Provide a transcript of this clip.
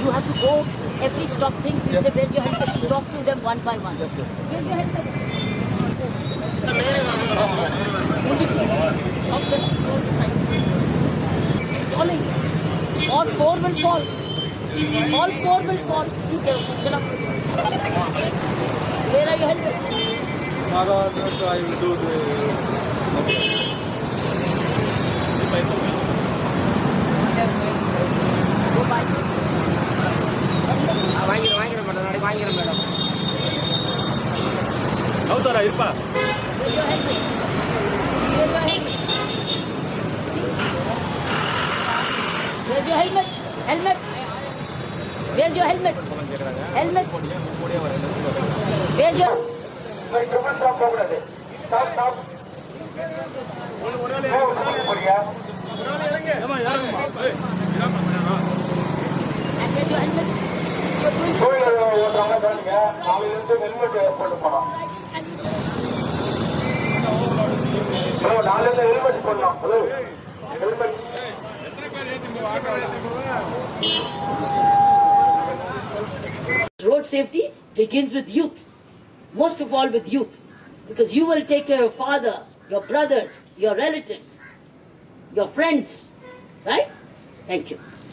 You have to go every stop things. We say, where's your helmet? You talk to them one by one. Where's your helmet? Falling. All four will fall. All four will fall. Please get up. Where are your helmets? I will do the... Go by. வாங்கிக்கிறேன் madam. ಹೌದಾ ಇಪ್ಪ Where's your helmet? Where's your helmet? Helmet. Where's your helmet? Helmet. Where's your... Road safety begins with youth, most of all with youth, because you will take care of your father, your brothers, your relatives, your friends, right? Thank you.